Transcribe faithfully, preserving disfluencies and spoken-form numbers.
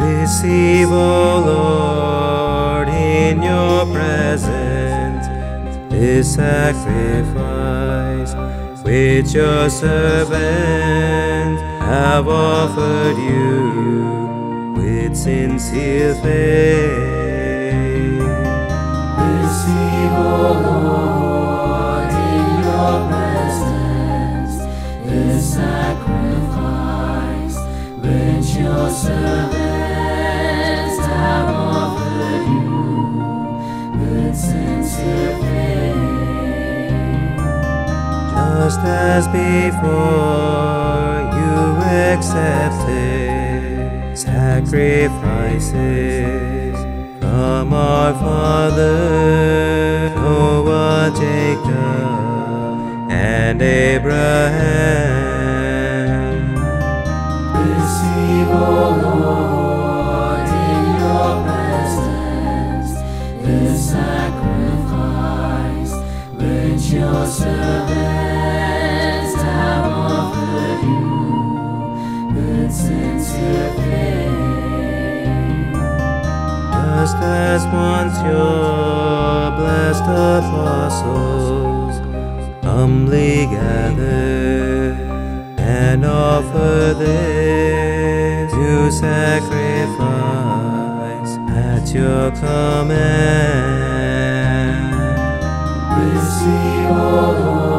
Receive, O Lord, in your presence this sacrifice which your servants have offered you with sincere faith. Receive, O Lord, in your presence this sacrifice which your servants have offered you with sincere faith. Just as before you accepted sacrifices from our father Noah, Jacob, and Abraham. Receive, O Lord, in your presence this sacrifice which your servants have offered you with sincere faith. Just as once your blessed apostles humbly gathered and offer this to sacrifice at your command. Receive, O Lord,